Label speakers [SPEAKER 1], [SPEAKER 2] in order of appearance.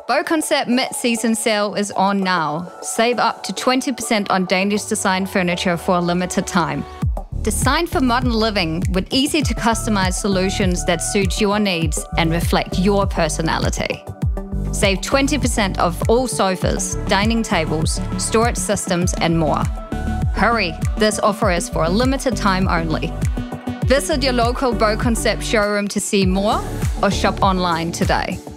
[SPEAKER 1] BoConcept mid-season sale is on now. Save up to 20% on Danish design furniture for a limited time. Designed for modern living with easy-to-customize solutions that suit your needs and reflect your personality. Save 20% off all sofas, dining tables, storage systems, and more. Hurry, this offer is for a limited time only. Visit your local BoConcept showroom to see more or shop online today.